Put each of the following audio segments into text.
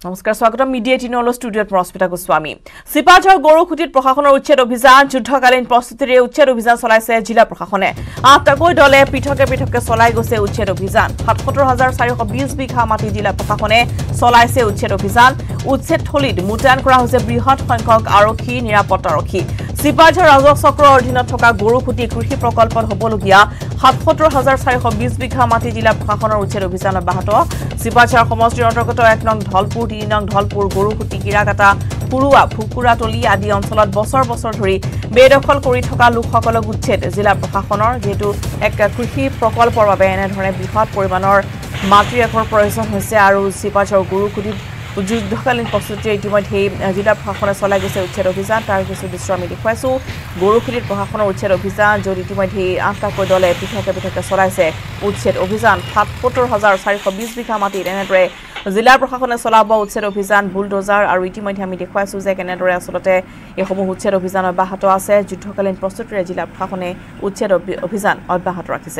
নমস্কাৰ স্বাগতম মিডিয়া 18 ষ্টুডিঅ'ত ৰশ্মিতা গোস্বামী সিপাঝৰ গৰুখুটিত প্ৰশাসনৰ উচ্ছেদ অভিযান যুদ্ধকালীন প্ৰস্তুতিৰে উচ্ছেদ অভিযান চলাইছে জিলা প্ৰশাসনে 8টাকৈ দলে পৃথকে চলাই গৈছে উচ্ছেদ অভিযান ৭৭,৪২০ বিঘা মাটি জিলা প্ৰশাসনে চলাইছে উচ্ছেদ অভিযান উচ্ছেদ থলীত মুতায়ন কৰা হৈছে বৃহৎ সংখ্যক আৰক্ষী নিৰাপত্তাৰক্ষী সিপাঝৰ ৰাজহ চক্ৰৰ অধীনত থকা গৰুখুটি কৃষি প্ৰকল্পত হ'বলগীয়া ৭৭,৪২০ বিঘা মাটি জিলা প্ৰশাসনৰ উচ্ছেদ অভিযান অব্যাহত সিপাঝৰ সমষ্টিৰ অন্তৰ্গত ১ নং ঢলপুৰ ৩ নং ঢলপুৰ গৰুখুটি কিৰাকাটা পুৰুৱা ফুকুৰাতলি আদি অঞ্চলত বছৰ ধৰি বেদখল কৰি থকা লোকসকলক উচ্ছেদ জিলা প্ৰশাসনৰ যেটো এক কৃষি প্ৰকল্পৰ বাবে এনেধৰণে বৃহৎ পৰিমাণৰ মাটিৰ একৰ প্ৰয়োজন হৈছে আৰু সিপাঝৰ গৰুখুটি যুদ্ধকালীন প্ৰস্তুতি ইতিমধ্যে জিলা প্ৰশাসনে চলাই গৈছে উচ্ছেদ অভিযান তাৰ কিছু দৃশ্য আমি দেখুৱাইছো গৰুখুটিত প্ৰশাসনৰ উচ্ছেদ অভিযান য'ত ইতিমধ্যে ৮টাকৈ দলে পৃথকে চলাইছে উচ্ছেদ অভিযান ৭৭,৪২০ বিঘা মাটিত এনেদৰে জিলা প্ৰশাসনে চলাব উচ্ছেদ অভিযান বুলডোজাৰ আৰু ইতিমধ্যে আমি দেখুৱাইছো যে কেনেদৰে আচলতে এসমূহ উচ্ছেদ অভিযান অব্যাহত আছে যুদ্ধকালীন প্ৰস্তুতিৰে জিলা প্ৰশাসনে উচ্ছেদ অভিযান অব্যাহত ৰাখিছে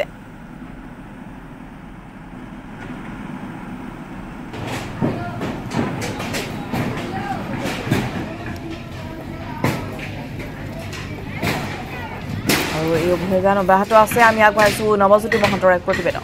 এই অভিযান অব্যাহত আছে আমি আগবাঢ়িছো নৱজ্যোতি মহন্তৰ এক প্ৰতিবেদন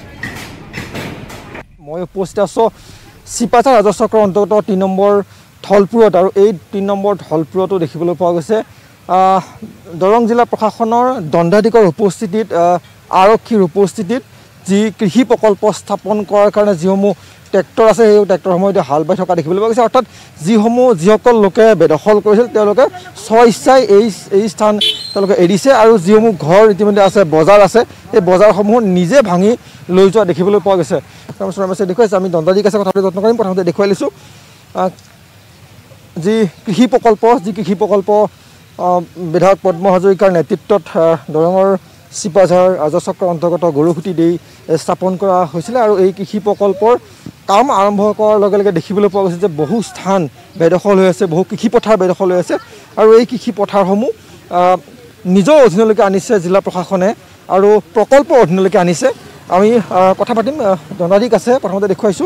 মই উপস্থিত আছো সিপাঝৰ ৰাজহ চক্ৰৰ অন্তৰ্গত ৩ নম্বৰ ঢলপুৰত আৰু এই ৩ নম্বৰ ঢলপুৰতো দেখিবলৈ পোৱা গৈছে দৰং জিলা প্ৰশাসনৰ দণ্ডাধিকাৰীৰ উপস্থিতিত আৰক্ষীৰ উপস্থিতিত যি কৃষি প্ৰকল্প স্থাপন কৰাৰ কাৰণে যিসমূহ ট্ৰেক্টৰ আছে সেই ট্ৰেক্টৰসমূহ হাল বাই থকা দেখিবলৈ পোৱা গৈছে অৰ্থাৎ যিসকল লোকে বেদখল কৰিছিল তেওঁলোকে স্বইচ্ছাই এই স্থান তেওঁলোকে এৰিছে আৰু যিসমূহ ঘৰ ইতিমধ্যে আছে বজাৰ আছে এই বজাৰসমূহ নিজে ভাঙি লৈ যোৱা দেখিবলৈ পোৱা গৈছে দেখুৱাইছে আমি দণ্ডাধিকাৰীৰ কাছে কথা পাতি যত্ন কৰিম প্ৰথমতে দেখুৱাই লৈছোঁ যি কৃষি প্ৰকল্প বিধায়ক পদ্ম হাজৰিকাৰ নেতৃত্বত দৰঙৰ সিপাঝৰ ৰাজহ চক্ৰৰ অন্তৰ্গত গৰুখুটি দি স্থাপন কৰা হৈছিলে আৰু এই কৃষি প্ৰকল্পৰ কাম আৰম্ভ কৰাৰ লগে লগে দেখিবলৈ পোৱা গৈছে যে বহু স্থান বেদখল হৈ আছে বহু কৃষি পথাৰ বেদখল হৈ আছে আৰু এই কৃষি পথাৰসমূহ নিজৰ অধীনলৈকে আনিছে জিলা প্ৰশাসনে আৰু প্ৰকল্পৰ অধীনলৈকে আনিছে আমি কথা পাতিম দণ্ডাধিকাৰী আছে প্ৰথমতে দেখুৱাইছোঁ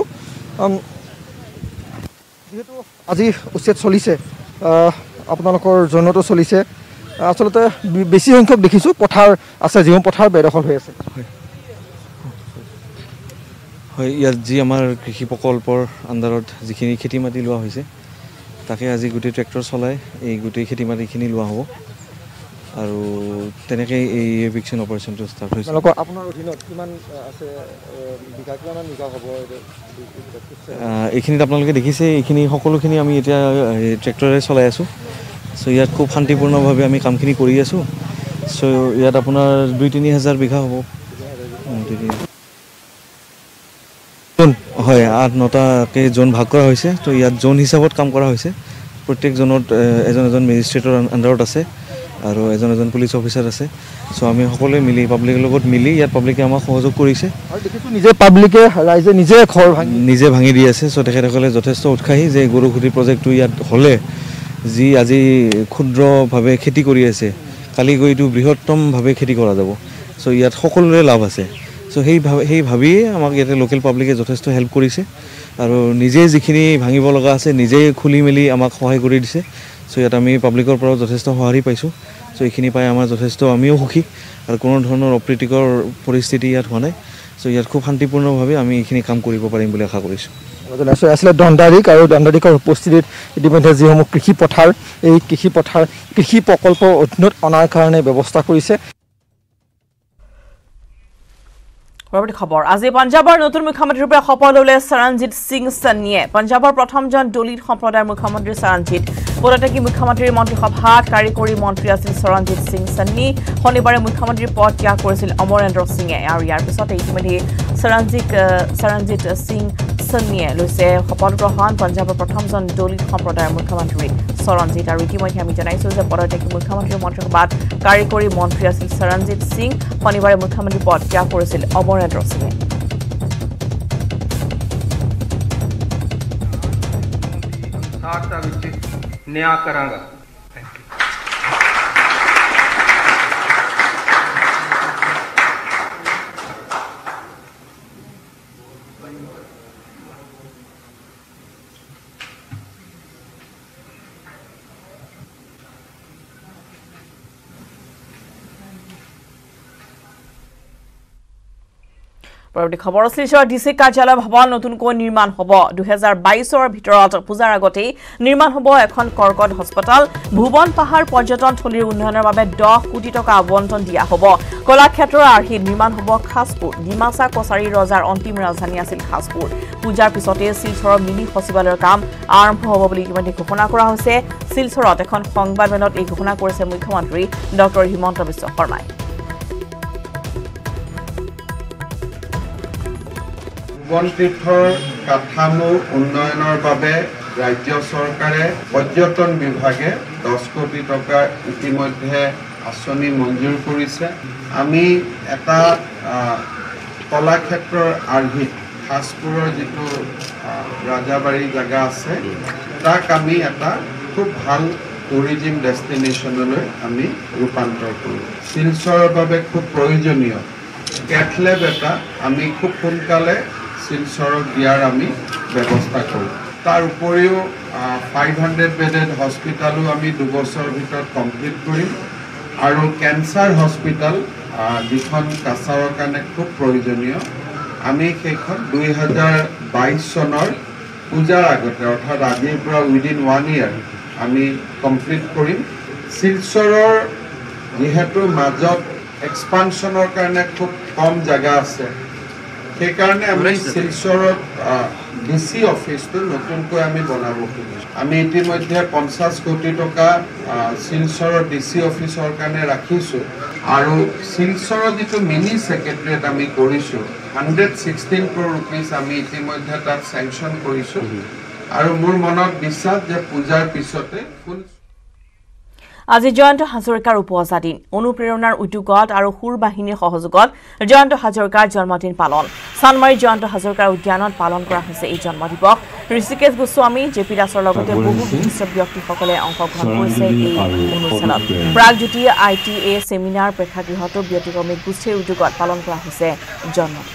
যিহেতু আজি উচ্ছেদ চলিছে আপোনালোকৰ জনতো চলিছে আচলতে বেছি সংখ্যক দেখিছোঁ পথাৰ আছে যিসমূহ পথাৰ বেদখল হৈ আছে হয় ইয়াত যি আমাৰ কৃষি প্ৰকল্পৰ আণ্ডাৰত যিখিনি খেতি মাটি লোৱা হৈছে তাকে আজি গোটেই ট্ৰেক্টৰ চলাই এই গোটেই খেতি মাটিখিনি লোৱা হ'ব আৰু তেনেকৈ এই এভিকশ্যন অপাৰেশ্যনটো ষ্টাৰ্ট হৈছে আপোনাৰ অধীনত কিমান আছে বিঘা কিমান বিঘা হ'ব এইখিনিত আপোনালোকে দেখিছে এইখিনি সকলোখিনি আমি এতিয়া ট্ৰেক্টৰে চলাই আছোঁ চ' ইয়াত খুব শান্তিপূৰ্ণভাৱে আমি কামখিনি কৰি আছোঁ চ' ইয়াত আপোনাৰ ২-৩ হাজাৰ বিঘা হ'ব হয় ৮-৯টাকৈ জোন ভাগ কৰা হৈছে তো ইয়াত জোন হিচাপত কাম কৰা হৈছে প্ৰত্যেক জোনত এজন মেজিষ্ট্ৰেটৰ আণ্ডাৰত আছে আৰু এজন পুলিচ অফিচাৰ আছে চ' আমি সকলোৱে মিলি পাব্লিকৰ লগত মিলি ইয়াত পাব্লিকে আমাক সহযোগ কৰিছে আৰু দেখিছোঁ ৰাইজে নিজে ঘৰ ভাঙি দি আছে চ' তেখেতসকলে যথেষ্ট উৎসাহী যে গৰুখুটি প্ৰজেক্টটো ইয়াত হ'লে যি আজি ক্ষুদ্ৰভাৱে খেতি কৰি আছে কালি গৈ এইটো বৃহত্তমভাৱে খেতি কৰা যাব চ' ইয়াত সকলোৰে লাভ আছে চ' সেই ভাবিয়ে আমাক ইয়াতে লোকেল পাব্লিকে যথেষ্ট হেল্প কৰিছে আৰু নিজে যিখিনি ভাঙিব লগা আছে নিজেই খুলি মেলি আমাক সহায় কৰি দিছে চ' ইয়াত আমি পাব্লিকৰ পৰাও যথেষ্ট সঁহাৰি পাইছোঁ চ' এইখিনি পাই আমাৰ যথেষ্ট আমিও সুখী আৰু কোনো ধৰণৰ অপ্ৰীতিকৰ পৰিস্থিতি ইয়াত হোৱা নাই চ' ইয়াত খুব শান্তিপূৰ্ণভাৱে আমি এইখিনি কাম কৰিব পাৰিম বুলি আশা কৰিছোঁ আছিলে দণ্ডাধিকাৰীৰ উপস্থিতিত ইতিমধ্যে যিসমূহ কৃষি পথাৰ এই কৃষি প্ৰকল্পৰ অধীনত অনাৰ কাৰণে ব্যৱস্থা কৰিছে পৰৱৰ্তী খবৰ আজি পঞ্জাৱৰ নতুন মুখ্যমন্ত্ৰী ৰূপে শপত ল'লে চৰণজিৎ সিং সন্নিয়ে পঞ্জাৱৰ প্ৰথমজন দলিত সম্প্ৰদায়ৰ মুখ্যমন্ত্ৰী চৰণজিৎ পদত্যাগী মুখ্যমন্ত্ৰীৰ মন্ত্ৰীসভাত কাৰিকৰী মন্ত্ৰী আছিল চৰণজিৎ সিং সন্নি শনিবাৰে মুখ্যমন্ত্ৰীৰ পদ ত্যাগ কৰিছিল অমৰেন্দ্ৰ সিঙে আৰু ইয়াৰ পিছতে ইতিমধ্যে চৰণজিৎ সিং সন্নিয়ে লৈছে শপত গ্ৰহণ পঞ্জাৱৰ প্ৰথমজন দলিত সম্প্ৰদায়ৰ মুখ্যমন্ত্ৰী চৰণজিৎ আৰু ইতিমধ্যে আমি জনাইছোঁ যে পদত্যাগী মুখ্যমন্ত্ৰীৰ মন্ত্ৰীসভাত কাৰিকৰী মন্ত্ৰী আছিল চৰণজিৎ সিং শনিবাৰে মুখ্যমন্ত্ৰী পদ ত্যাগ কৰিছিল অমৰেন্দ্ৰ সিঙে ਨਿਆਂ ਕਰਾਂਗਾ পৰৱৰ্তী খবৰ শিলচৰ ডিসি কাৰ্যালয় ভৱন নতুনকৈ নিৰ্মাণ হ'ব 2022ৰ ভিতৰত পূজাৰ আগতেই নিৰ্মাণ হ'ব এখন কৰ্কট হস্পিটাল ভুৱন পাহাৰ পৰ্যটন থলীৰ উন্নয়নৰ বাবে 10 কোটি টকা আবণ্টন দিয়া হ'ব কলাক্ষেত্ৰৰ আৰ্হিত নিৰ্মাণ হ'ব খাসপুৰ ডিমাচা কছাৰী ৰজাৰ অন্তিম ৰাজধানী আছিল খাসপুৰ পূজাৰ পিছতে শিলচৰৰ মিনি সচিবালয়ৰ কাম আৰম্ভ হ'ব বুলি ইতিমধ্যে ঘোষণা কৰা হৈছে শিলচৰত এখন সংবাদমেলত এই ঘোষণা কৰিছে মুখ্যমন্ত্ৰী ডক্টৰ হিমন্ত বিশ্ব শৰ্মাই ভুৱনতীৰ্থৰ কাঠামো উন্নয়নৰ বাবে ৰাজ্য চৰকাৰে পৰ্যটন বিভাগে 10 কোটি টকা ইতিমধ্যে আঁচনি মঞ্জুৰ কৰিছে আমি এটা কলাক্ষেত্ৰৰ আৰ্হিত খাসপুৰৰ যিটো ৰাজাবাৰী জাগা আছে তাক আমি এটা খুব ভাল টুৰিজিম ডেষ্টিনেশ্যনলৈ আমি ৰূপান্তৰ কৰোঁ শিলচৰৰ বাবে খুব প্ৰয়োজনীয় কেথলেব এটা আমি খুব সোনকালে শিলচৰক দিয়াৰ আমি ব্যৱস্থা কৰোঁ তাৰ উপৰিও 500 বেডেড হস্পিটালো আমি 2 বছৰৰ ভিতৰত কমপ্লিট কৰিম আৰু কেঞ্চাৰ হস্পিটাল যিখন কাছাৰৰ কাৰণে খুব প্ৰয়োজনীয় আমি সেইখন 2022 চনৰ পূজাৰ আগতে অৰ্থাৎ আজিৰ পৰা উইদিন 1 ইয়াৰ আমি কমপ্লিট কৰিম শিলচৰৰ যিহেতু মাজত এক্সপানশ্যনৰ কাৰণে খুব কম জাগা আছে সেইকাৰণে আমি শিলচৰত ডিসি অফিসটো নতুনকৈ আমি বনাব খুজিছোঁ আমি ইতিমধ্যে 50 কোটি টকা শিলচৰৰ ডিসি অফিসৰ কাৰণে ৰাখিছোঁ আৰু শিলচৰৰ যিটো মিনি সেক্ৰেটাৰিয়েট আমি কৰিছোঁ 116 crore rupees আমি ইতিমধ্যে তাত স্যাংশন কৰিছোঁ আৰু মোৰ মনত বিশ্বাস যে পূজাৰ পিছতে ফুল আজি জয়ন্ত হাজৰিকাৰ উপজা দিন অনুপ্ৰেৰণাৰ উদ্যোগত আৰু সুৰ বাহিনীৰ সহযোগত জয়ন্ত হাজৰিকাৰ জন্মদিন পালন সানমাৰী জয়ন্ত হাজৰিকাৰ উদ্যানত পালন কৰা হৈছে এই জন্মদিবস ঋষিকেশ গোস্বামী জেপি দাসৰ লগতে বহু বিশিষ্ট ব্যক্তিসকলে অংশগ্ৰহণ কৰিছে এই অনুষ্ঠানত প্ৰাগজ্যোতি ITA সেমিনাৰ প্ৰেক্ষাগৃহতো ব্যতিক্ৰমিক গোষ্ঠীৰ উদ্যোগত পালন কৰা হৈছে জন্মদিন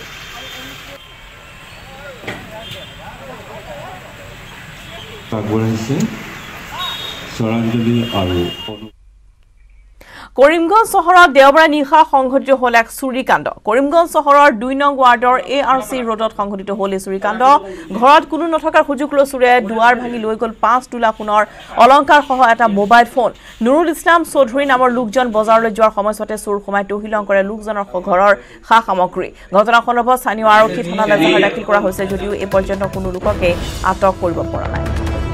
কৰিমগঞ্জ চহৰত দেওবাৰে নিশা সংঘটিত হল এক চুৰিকাণ্ড কৰিমগঞ্জ চহৰৰ 2 নং ৱাৰ্ডৰ ARC ৰোডত সংঘটিত হল এই চুৰিকাণ্ড ঘৰত কোনো নথকাৰ সুযোগ লৈ চুৰে দুৱাৰ ভাঙি লৈ গল 5 তোলা সোণৰ অলংকাৰ সহ এটা মোবাইল ফোন নুৰুল ইছলাম চৌধুৰী নামৰ লোকজন বজাৰলৈ যোৱাৰ সময়তে চুৰ সোমাই তহিলং কৰে লোকজনৰ ঘৰৰ খা সামগ্ৰী ঘটনা সন্দৰ্ভত স্থানীয় আৰক্ষী থানালৈ এজাহাৰ দাখিল কৰা হৈছে যদিও এই পৰ্যন্ত কোনো লোককে আটক কৰিব পৰা নাই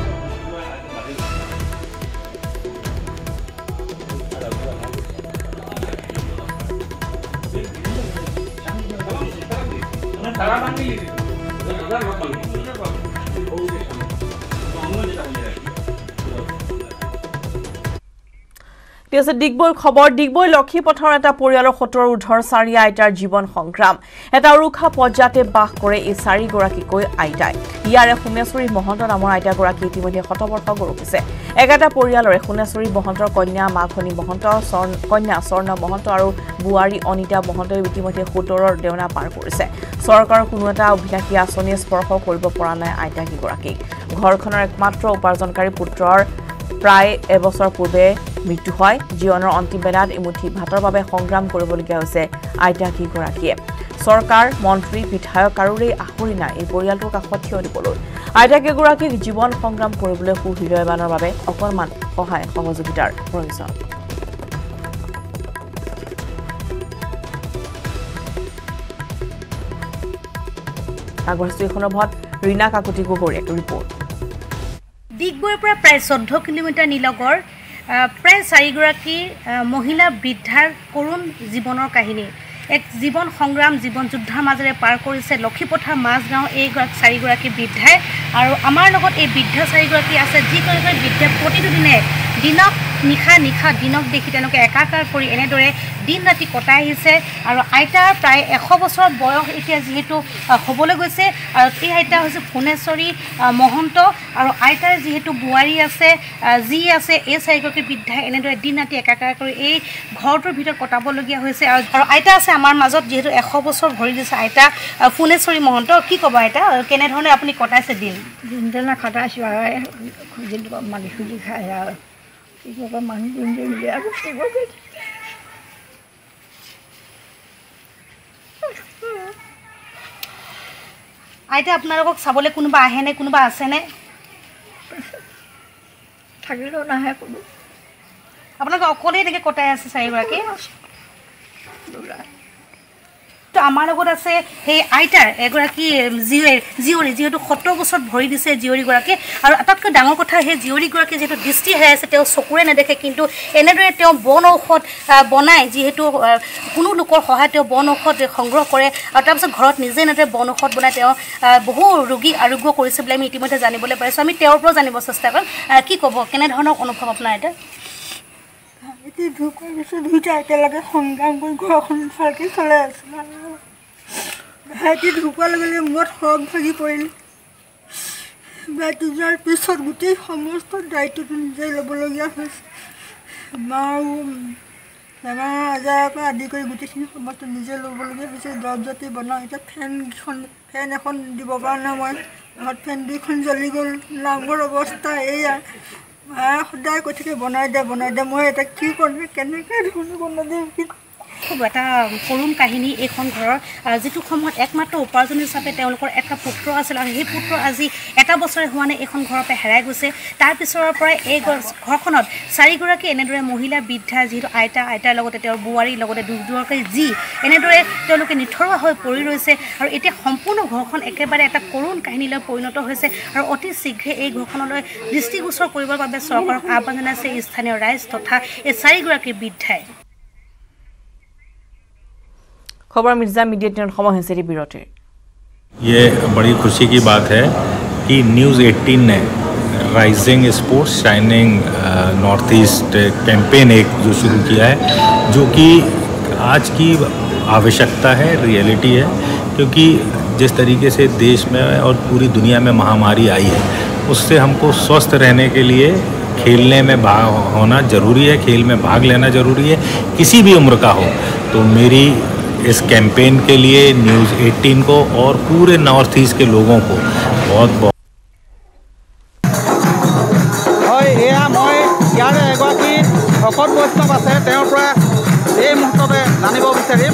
ডিগবৈ খবৰ ডিগবৈ লক্ষী পথাৰৰ এটা পৰিয়ালৰ 17 উৰ্ধৰ 4 আইতাৰ জীৱন সংগ্ৰাম এটা উৰুখা পৰ্যায়তে বাস কৰে এই 4 গৰাকীকৈ আইতাই ইয়াৰে সোণেশ্বৰী মহন্ত নামৰ আইতাগৰাকী ইতিমধ্যে শতবৰ্ষ গৌৰৱিছে একেটা পৰিয়ালৰে সোণেশ্বৰী মহন্তৰ কন্যা মাখনী মহন্ত কন্যা স্বৰ্ণ মহন্ত আৰু বুৱাৰী অনিতা মহন্তই ইতিমধ্যে 17ৰ দেওনা পাৰ কৰিছে চৰকাৰৰ কোনো এটা অভিলাষী আঁচনিয়ে স্পৰ্শ কৰিব পৰা নাই আইতাগৰাকীক ঘৰখনৰ একমাত্ৰ উপাৰ্জনকাৰী পুত্ৰৰ প্ৰায় এবছৰ পূৰ্বে মৃত্যু হয় জীৱনৰ অন্তিম বেলাত এমুঠি ভাতৰ বাবে সংগ্ৰাম কৰিবলগীয়া হৈছে আইতাগৰাকীয়ে চৰকাৰ মন্ত্ৰী বিধায়ক কাৰোৰে আহৰি নাই এই পৰিয়ালটোৰ কাষত থিয় দিবলৈ আইতাগৰাকীক জীৱন সংগ্ৰাম কৰিবলৈ সুহৃদয়বানৰ বাবে অকণমান সহায় সহযোগিতাৰ প্ৰয়োজন আগবঢ়াইছো এই সন্দৰ্ভত ৰীনা কাকতি গগৈৰ এক ৰিপৰ্ট ডিগবৈৰ পৰা প্ৰায় 14 কিলোমিটাৰ নিলগৰ প্ৰায় 4 গৰাকী মহিলা বৃদ্ধাৰ করুণ জীৱনৰ কাহিনী এক জীৱন সংগ্ৰাম জীৱন যুদ্ধৰ মাজেৰে পাৰ কৰিছে লক্ষীপথাৰ মাজগাঁও এই 4 গৰাকী বৃদ্ধাই আৰু আমাৰ লগত এই বৃদ্ধা 4 গৰাকী আছে যি কৰি বৃদ্ধা প্ৰতিদিনে দিনক নিশা দিনক দেখি তেওঁলোকে একাকাৰ কৰি এনেদৰে দিন ৰাতি কটাই আহিছে আৰু আইতাৰ প্ৰায় 100 বছৰ বয়স এতিয়া যেহেতু হ'বলৈ গৈছে আৰু এই আইতা হৈছে ফুনেশ্বৰী মহন্ত আৰু আইতাৰ যেহেতু বুৱাৰী আছে যি আছে এই 4 গৰাকী বৃদ্ধাই এনেদৰে দিন ৰাতি একাকাৰ কৰি এই ঘৰটোৰ ভিতৰত কটাবলগীয়া হৈছে আৰু আইতা আছে আমাৰ মাজত যেহেতু 100 বছৰ ভৰি দিছে আইতা ফুনেশ্বৰী মহন্ত কি ক'ব আইতা কেনে ধৰণে আপুনি কটাইছে দিনটো কটাইছোঁ আৰু মালিক খুজি খাই আৰু মানুহ আইতা আপোনালোকক চাবলৈ কোনোবা আহেনে কোনোবা আছেনে থাকিলেও নাহে কোনো আপোনালোকে অকলেই এনেকৈ কটাই আছে চাৰিগৰাকী তো আমাৰ লগত আছে সেই আইতাৰ এগৰাকী জীয়ৰী যিহেতু 70 বছৰত ভৰি দিছে জীয়ৰীগৰাকী আৰু আটাইতকৈ ডাঙৰ কথা সেই জীয়ৰীগৰাকী যিহেতু দৃষ্টি হেৰাই আছে তেওঁ চকুৰে নেদেখে কিন্তু এনেদৰে তেওঁ বন ঔষধ বনায় যিহেতু কোনো লোকৰ সহায়ত তেওঁ বন ঔষধ সংগ্ৰহ কৰে আৰু তাৰপিছত ঘৰত নিজে এনেদৰে বন ঔষধ বনাই তেওঁ বহু ৰোগী আৰোগ্য কৰিছে বুলি আমি ইতিমধ্যে জানিবলৈ পাৰিছোঁ আমি তেওঁৰ পৰাও জানিব চেষ্টা কৰিম কি ক'ব কেনেধৰণৰ অনুভৱ আপোনাৰ এটা ঢুকাই গৈছে দুইটা একেলগে সংগ্ৰাম কৰি ঘৰখন ভালকৈ চলাই আছিলোঁ ভাইটি ঢুকোৱাৰ লগে লগে মূৰত সৰগ ভাগি পৰিল ভাইটি যোৱাৰ পিছত গোটেই সমস্ত দায়িত্বটো নিজে ল'বলগীয়া হৈছে মাৰো বেমাৰ আজাৰৰ পৰা আদি কৰি গোটেইখিনি সমস্ত নিজে ল'বলগীয়া হৈছে দৰৱ জাতি বনাওঁ এতিয়া ফেন এখন দিব পৰা নাই মই ঘৰত ফেন 2খন জ্বলি গ'ল নামঘৰ অৱস্থা এয়া সদায় কৈ থাকে বনাই দে মই এটা কি কৰিম কেনেকৈ বনাই দিম খুব এটা কৰুণ কাহিনী এইখন ঘৰৰ যিটো সময়ত একমাত্ৰ উপাৰ্জন হিচাপে তেওঁলোকৰ এটা পুত্ৰ আছিল আৰু সেই পুত্ৰ আজি এটা বছৰে হোৱা নাই এইখন ঘৰৰ পৰা হেৰাই গৈছে তাৰ পিছৰ পৰাই এই ঘৰখনত 4গৰাকী এনেদৰে মহিলা বৃদ্ধা যিহেতু আইতাৰ লগতে তেওঁৰ বোৱাৰীৰ লগতে দুগৰাকী এনেদৰে তেওঁলোকে নিথৰুৱা হৈ পৰি ৰৈছে আৰু এতিয়া সম্পূৰ্ণ ঘৰখন একেবাৰে এটা কৰুণ কাহিনীলৈ পৰিণত হৈছে আৰু অতি শীঘ্ৰে এই ঘৰখনলৈ দৃষ্টিগোচৰ কৰিবৰ বাবে চৰকাৰক আহ্বান জনাইছে স্থানীয় ৰাইজ তথা এই 4গৰাকী বৃদ্ধাই खबर मिर्जा मीडिया टीम खबर है सेरी बिरोटे ये बड़ी खुशी की बात है कि न्यूज़ 18 ने rising sports shining North East campaign एक जो शुरू किया है जो कि आज की आवश्यकता है रियलिटी है क्योंकि जिस तरीके से देश में और पूरी दुनिया में महामारी आई है उससे हमको स्वस्थ रहने के लिए खेलने में भाग होना ज़रूरी है खेल में भाग लेना ज़रूरी है किसी भी उम्र का हो तो मेरी इस कैंपेन के लिए न्यूज़ 18 को और पूरे नॉर्थ ईस्ट के लोगों को बहुत बहुत मैं यार एगराकी भकत वैष्णव আছে তেওঁৰ পৰা এই মুহূৰ্ততে জানিব বিচাৰিম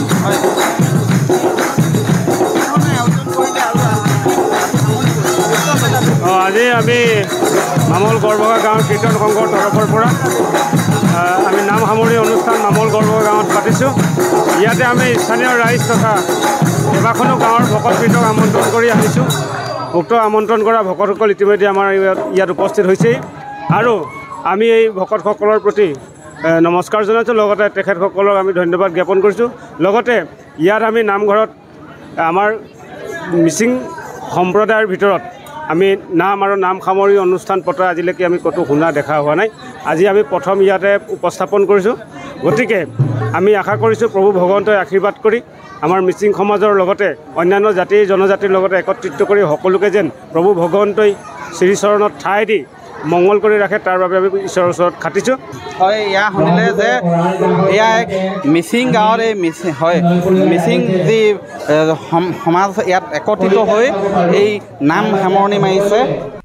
আজি আমি মামল গড়বগা গাঁৱৰ কীৰ্তন সংঘৰ তৰফৰ পৰা আমি নাম সামৰণি অনুষ্ঠান মামল গড়বগা গাঁৱত পাতিছোঁ ইয়াতে আমি স্থানীয় ৰাইজ তথা কেইবাখনো গাঁৱৰ ভকত কীৰ্তক আমন্ত্ৰণ কৰি আহিছোঁ উক্ত আমন্ত্ৰণ কৰা ভকতসকল ইতিমধ্যে আমাৰ ইয়াত উপস্থিত হৈছেই আৰু আমি এই ভকতসকলৰ প্ৰতি নমস্কাৰ জনাইছোঁ লগতে তেখেতসকলক আমি ধন্যবাদ জ্ঞাপন কৰিছোঁ লগতে ইয়াত আমি নামঘৰত আমাৰ মিচিং সম্প্ৰদায়ৰ ভিতৰত আমি নাম আৰু নাম সামৰণি অনুষ্ঠান পতা আজিলৈকে আমি ক'তো শুনা দেখা হোৱা নাই আজি আমি প্ৰথম ইয়াতে উপস্থাপন কৰিছোঁ গতিকে আমি আশা কৰিছোঁ প্ৰভু ভগৱন্তই আশীৰ্বাদ কৰি আমাৰ মিচিং সমাজৰ লগতে অন্যান্য জাতি জনজাতিৰ লগতে একত্ৰিত কৰি সকলোকে যেন প্ৰভু ভগৱন্তই শ্ৰীচৰণত ঠাই দি মংগল কৰি ৰাখে তাৰ বাবে আমি ঈশ্বৰৰ ওচৰত খাটিছোঁ হয় এয়া শুনিলে যে এয়া এক মিচিং গাঁৱৰ এই মিচিং যি সমাজ ইয়াত একত্ৰিত হৈ এই নাম সামৰণি মাৰিছে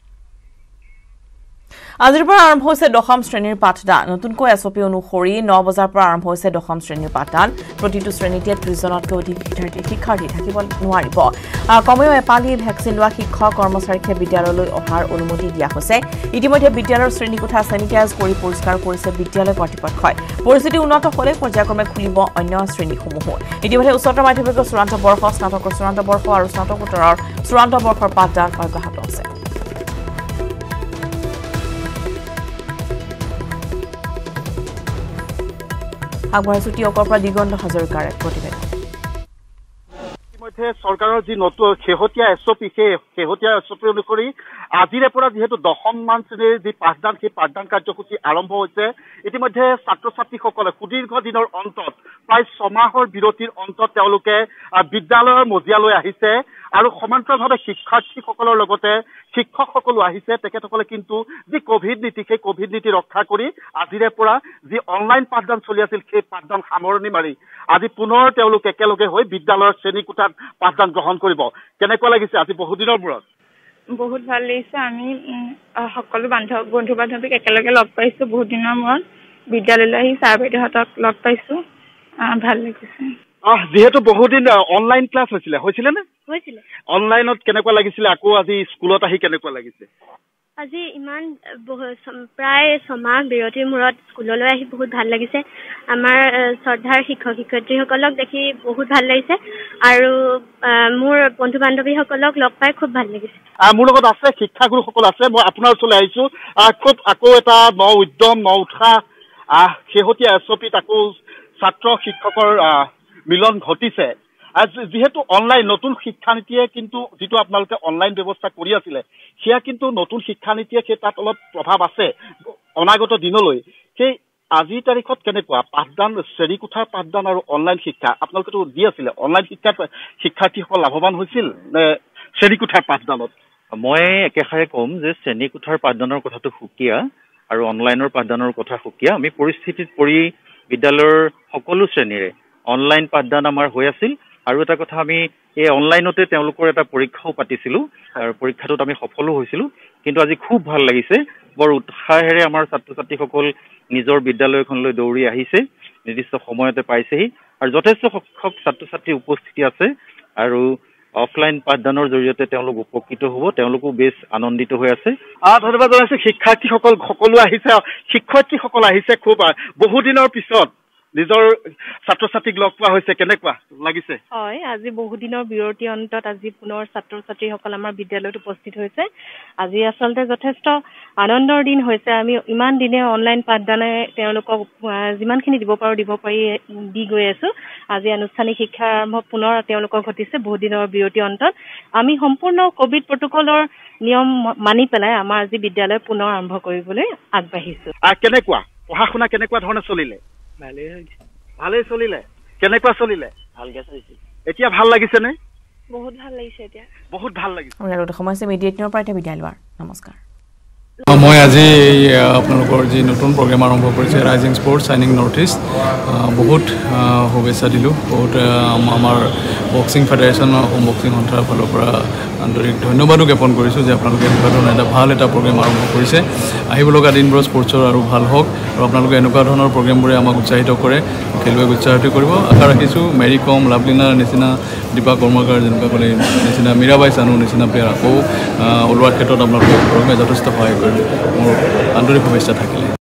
আজিৰ পৰা আৰম্ভ হৈছে 10ম শ্ৰেণীৰ পাঠদান নতুনকৈ এছঅপি অনুসৰি 9 বজাৰ পৰা আৰম্ভ হৈছে 10ম শ্ৰেণীৰ পাঠদান প্ৰতিটো শ্ৰেণীতে 30 জনতকৈ অধিক শিক্ষাৰ্থী থাকিব নোৱাৰিব কমেও এপালি ভেকচিন লোৱা শিক্ষক কৰ্মচাৰীকে বিদ্যালয়লৈ অহাৰ অনুমতি দিয়া হৈছে ইতিমধ্যে বিদ্যালয়ৰ শ্ৰেণীকোঠা চেনিটাইজ কৰি পৰিষ্কাৰ কৰিছে বিদ্যালয় কৰ্তৃপক্ষই পৰিস্থিতি উন্নত হ'লে পৰ্যায়ক্ৰমে খুলিব অন্য শ্ৰেণীসমূহ ইতিমধ্যে উচ্চতৰ মাধ্যমিকৰ চূড়ান্ত বৰ্ষ স্নাতকৰ চূড়ান্ত বৰ্ষ আৰু স্নাতকোত্তৰৰ চূড়ান্ত বৰ্ষৰ পাঠদান অব্যাহত আছে আগবঢ়াইছো টিয়কৰ পৰা দিগন্ত হাজৰিকাৰ এক প্ৰতিবেদন ইতিমধ্যে চৰকাৰৰ যি নতুন শেহতীয়া এছঅপি সেই শেহতীয়া এছঅপি অনুসৰি আজিৰে পৰা যিহেতু 10মান শ্ৰেণীৰ যি পাঠদান সেই পাঠদান কাৰ্যসূচী আৰম্ভ হৈছে ইতিমধ্যে ছাত্ৰ ছাত্ৰীসকলে সুদীৰ্ঘ দিনৰ অন্তত প্ৰায় 6 মাহৰ বিৰতিৰ অন্তত তেওঁলোকে বিদ্যালয়ৰ মজিয়ালৈ আহিছে আৰু সমান্তৰালভাৱে শিক্ষাৰ্থীসকলৰ লগতে শিক্ষকসকলো আহিছে তেখেতসকলে কিন্তু যি কোভিড নীতি সেই কোভিড নীতি ৰক্ষা কৰি আজিৰে পৰা যি অনলাইন পাঠদান চলি আছিল সেই পাঠদান সামৰণি মাৰি আজি পুনৰ তেওঁলোকে একেলগে হৈ বিদ্যালয়ৰ শ্ৰেণীকোঠাত পাঠদান গ্ৰহণ কৰিব কেনেকুৱা লাগিছে আজি বহুদিনৰ মূৰত বহুত ভাল লাগিছে আমি সকলো বন্ধু বান্ধৱীক একেলগে লগ পাইছোঁ বহুত দিনৰ মূৰত বিদ্যালয়লৈ আহি ছাৰ বাইদেউহঁতক লগ পাইছোঁ ভাল লাগিছে যিহেতু বহুদিন অনলাইন ক্লাছ হৈছিলে নে হৈছিলে অনলাইনত কেনেকুৱা লাগিছিলে আকৌ আজি স্কুলত আহি কেনেকুৱা লাগিছে আজি ইমান প্ৰায় 6 মাহ বিৰতিৰ মূৰত স্কুললৈ আহি বহুত ভাল লাগিছে আমাৰ শ্ৰদ্ধাৰ শিক্ষক শিক্ষয়িত্ৰীসকলক দেখি বহুত ভাল লাগিছে আৰু মোৰ বন্ধু বান্ধৱীসকলক লগ পাই খুব ভাল লাগিছে মোৰ লগত আছে শিক্ষাগুৰুসকল আছে মই আপোনাৰ ওচৰলৈ আহিছো খুব আকৌ এটা ন উদ্যম ন উৎসাহ শেহতীয়া এছঅপিত আকৌ ছাত্ৰ শিক্ষকৰ মিলন ঘটিছে যেহেতু অনলাইন নতুন শিক্ষানীতিয়ে কিন্তু যেটো আপোনালোকে অনলাইন ব্যৱস্থা কৰি আছিলে সেয়া কিন্তু নতুন শিক্ষানীতিয়ে তাত অলপ প্ৰভাৱ আছে অনাগত দিনলৈ সেই আজিৰ তাৰিখত কেনেকুৱা পাঠদান শ্ৰেণীকোঠাৰ পাঠদান আৰু অনলাইন শিক্ষা আপোনালোকেতো দি আছিলে অনলাইন শিক্ষাত শিক্ষাৰ্থীসকল লাভৱান হৈছিল নে শ্ৰেণীকোঠাৰ পাঠদানত মই একেষাৰে ক'ম যে শ্ৰেণীকোঠাৰ পাঠদানৰ কথাটো সুকীয়া আৰু অনলাইনৰ পাঠদানৰ কথা সুকীয়া আমি পৰিস্থিতিত পৰি বিদ্যালয়ৰ সকলো শ্ৰেণীৰে অনলাইন পাঠদান আমাৰ হৈ আছিল আৰু এটা কথা আমি এই অনলাইনতে তেওঁলোকৰ এটা পৰীক্ষাও পাতিছিলোঁ আৰু পৰীক্ষাটোত আমি সফলো হৈছিলোঁ কিন্তু আজি খুব ভাল লাগিছে বৰ উৎসাহেৰে আমাৰ ছাত্ৰ ছাত্ৰীসকল নিজৰ বিদ্যালয়খনলৈ দৌৰি আহিছে নিৰ্দিষ্ট সময়তে পাইছেহি আৰু যথেষ্ট সংখ্যক ছাত্ৰ ছাত্ৰী উপস্থিতি আছে আৰু অফলাইন পাঠদানৰ জৰিয়তে তেওঁলোক উপকৃত হ'ব তেওঁলোকো বেছ আনন্দিত হৈ আছে ধন্যবাদ জনাইছো শিক্ষাৰ্থীসকল সকলো আহিছে শিক্ষয়িত্ৰীসকল আহিছে খুব বহুদিনৰ পিছত নিজৰ ছাত্ৰ ছাত্ৰীক লগ পোৱা হৈছে কেনেকুৱা লাগিছে হয় আজি বহুদিনৰ বিৰতি অন্তত আজি পুনৰ ছাত্ৰ ছাত্ৰীসকল আমাৰ বিদ্যালয়ত উপস্থিত হৈছে আজি আচলতে যথেষ্ট আনন্দৰ দিন হৈছে আমি ইমান দিনে অনলাইন পাঠদানে তেওঁলোকক যিমানখিনি দিব পাৰি দি গৈ আছো আজি আনুষ্ঠানিক শিক্ষা আৰম্ভ পুনৰ তেওঁলোকক ঘটিছে বহুদিনৰ বিৰতি অন্তত আমি সম্পূৰ্ণ কোভিড প্ৰটোকলৰ নিয়ম মানি পেলাই আমাৰ আজি বিদ্যালয় পুনৰ আৰম্ভ কৰিবলৈ আগবাঢ়িছো কেনেকুৱা পঢ়া শুনা কেনেকুৱা ধৰণে চলিলে ভালেই চলিলে কেনেকুৱা চলিলে ভালকে চলিছে এতিয়া ভাল লাগিছে নে বহুত ভাল লাগিছে এতিয়া বহুত ভাল লাগিছে আৰু সময় আছে মিডিয়া টিমৰ পৰা বিদায় লোৱাৰ নমস্কাৰ মই আজি আপোনালোকৰ যি নতুন প্ৰগ্ৰেম আৰম্ভ কৰিছে rising sports shining North East বহুত শুভেচ্ছা দিলোঁ বহুত আমাৰ বক্সিং ফেডাৰেশ্যন অসম বক্সিং সন্থাৰ ফালৰ পৰা আন্তৰিক ধন্যবাদো জ্ঞাপন কৰিছোঁ যে আপোনালোকে এনেকুৱা ধৰণৰ এটা ভাল এটা প্ৰগ্ৰেম আৰম্ভ কৰিছে আহিব লগা দিনবোৰ স্পৰ্টছৰ আৰু ভাল হওক আৰু আপোনালোকে এনেকুৱা ধৰণৰ প্ৰগ্ৰেমবোৰে আমাক উৎসাহিত কৰে খেলুৱৈক উৎসাহিত কৰিব আশা ৰাখিছোঁ মেৰী কম লাভলীনাৰ নিচিনা দীপা কৰ্মকাৰ যেনেকুৱা ক'লে নিচিনা মীৰাবাই চানু নিচিনা প্লেয়াৰ আকৌ ওলোৱাৰ ক্ষেত্ৰত আপোনালোকৰ প্ৰগ্ৰেমে যথেষ্ট সহায় কৰিব মোৰ আন্তৰিক শুভেচ্ছা থাকিলে